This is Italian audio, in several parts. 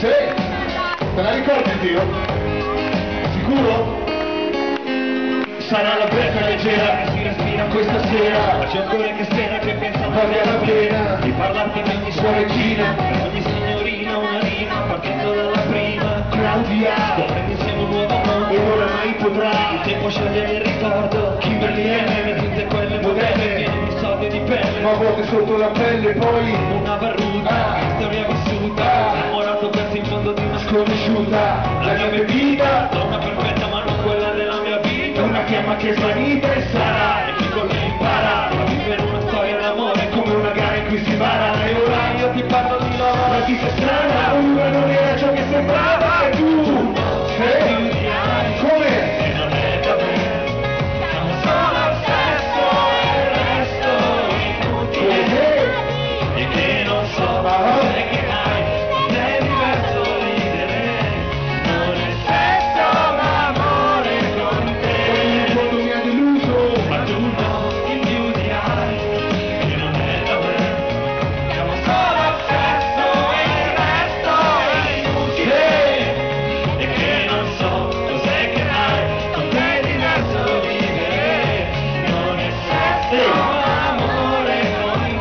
Sì, te la ricordi Dio? Sicuro? Sarà la becca leggera che si respira questa sera. C'è un cuore che spera che pensa vale la pena di parlarti di ogni sua regina, per ogni signorina una rima, partendo dalla prima. Claudia, scoprendo insieme un nuovo mondo e ora mai potrà il tempo scegliere il ricordo. Kimberly M, tutte quelle modelle piene di soldi e di pelle, ma a volte sotto la pelle poi una varruta, storia vissuta, innamorato perso in fondo di una sconosciuta. La mia bevita, donna perfetta ma non quella della mia vita, una chiama che svanita e sarà, e chi con lei impara a vivere una storia d'amore come una gara in cui si bara. E ora io ti parlo di loro, la vita è strana, ognuno non era ciò che sembrava, e tu sei come? E non è davvero, siamo solo al sesso e il resto inutile, e che non so cos'è che hai, è diverso ridere, non è sesso ma amore con te. Quando mi ha deluso, ma tu no, invidiai, e non è davvero, siamo solo al sesso e il resto è inutile, e che non so cos'è che hai, con te è diverso vivere, non è sesso ma amore con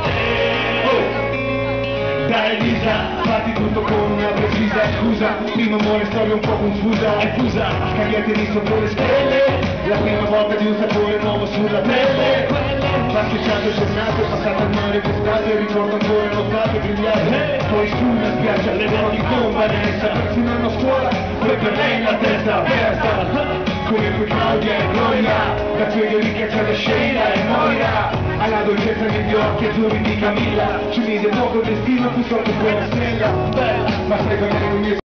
te. Dai Lisa, fatti tutto con una precisa scusa, prima amore storia un po' confusa e fusa, scagliateli sotto le stelle, la prima volta di un sapore nuovo sulla pelle, passeggiate giornate, passate al mare d'estate, ricordo ancora nottate brillate, poi su una spiaggia le notti con Vanessa, persi un anno a scuola, poi per lei la testa aperta, come poi Claudia e Gloria, da Federica c'è la Sheila e Moira, alla dolcezza negli occhi azzurri di Camilla, ci mise poco destino, fu sotto quella stella, bella, ma sai come